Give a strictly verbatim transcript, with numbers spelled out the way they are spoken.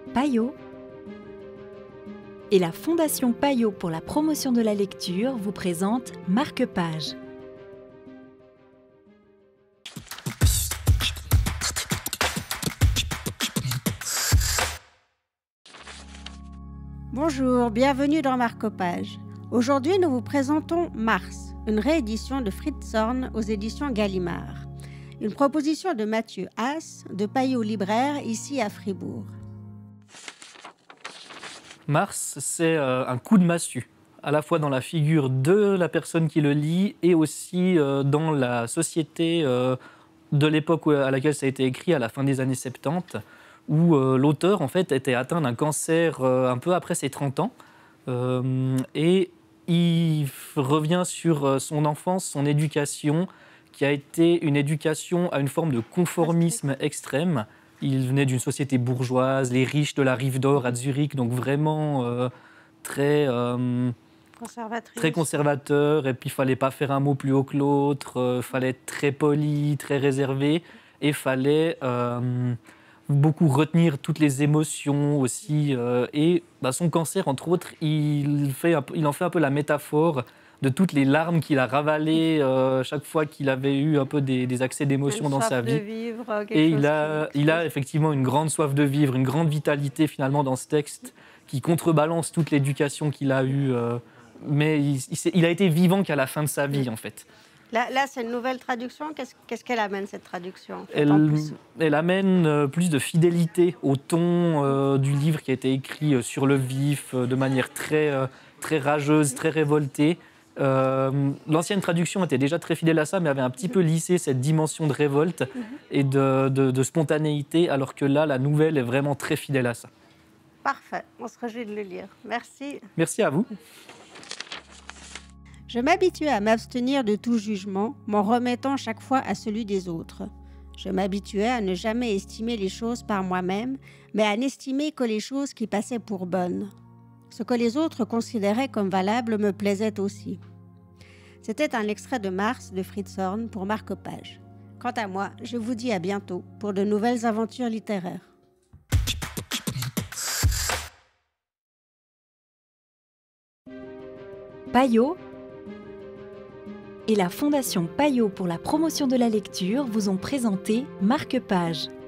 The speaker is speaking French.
Payot et la Fondation Payot pour la promotion de la lecture vous présente Marque-Page. Bonjour, bienvenue dans Marque-Page. Aujourd'hui, nous vous présentons Mars, une réédition de Fritz Horn aux éditions Gallimard. Une proposition de Mathieu Haas, de Payot Libraire, ici à Fribourg. Mars, c'est euh, un coup de massue, à la fois dans la figure de la personne qui le lit et aussi euh, dans la société euh, de l'époque à laquelle ça a été écrit, à la fin des années soixante-dix, où euh, l'auteur en fait, était atteint d'un cancer euh, un peu après ses trente ans. Euh, et il revient sur son enfance, son éducation, qui a été une éducation à une forme de conformisme extrême. Il venait d'une société bourgeoise, les riches de la Rive d'Or à Zurich, donc vraiment euh, très, euh, très conservateur. Et puis, il ne fallait pas faire un mot plus haut que l'autre, il euh, fallait être très poli, très réservé, et il fallait euh, beaucoup retenir toutes les émotions aussi. Euh, et bah, son cancer, entre autres, il, fait un peu, il en fait un peu la métaphore de toutes les larmes qu'il a ravalées euh, chaque fois qu'il avait eu un peu des, des accès d'émotion dans sa vie. Vivre, et il a, qui... il a effectivement une grande soif de vivre, une grande vitalité finalement dans ce texte qui contrebalance toute l'éducation qu'il a eue. Euh, mais il, il, il a été vivant qu'à la fin de sa vie en fait. Là, là c'est une nouvelle traduction. Qu'est-ce, qu'est-ce qu'elle amène cette traduction en fait, elle, en plus elle amène euh, plus de fidélité au ton euh, du livre qui a été écrit euh, sur le vif, euh, de manière très, euh, très rageuse, très révoltée. Euh, l'ancienne traduction était déjà très fidèle à ça, mais avait un petit peu lissé cette dimension de révolte et de, de, de spontanéité, alors que là, la nouvelle est vraiment très fidèle à ça. Parfait, on se réjouit de le lire. Merci. Merci à vous. Je m'habituais à m'abstenir de tout jugement, m'en remettant chaque fois à celui des autres. Je m'habituais à ne jamais estimer les choses par moi-même, mais à n'estimer que les choses qui passaient pour bonnes. Ce que les autres considéraient comme valable me plaisait aussi. C'était un extrait de Mars de Fritz Horn pour Marque-Page. Quant à moi, je vous dis à bientôt pour de nouvelles aventures littéraires. Payot et la Fondation Payot pour la promotion de la lecture vous ont présenté Marque-Page.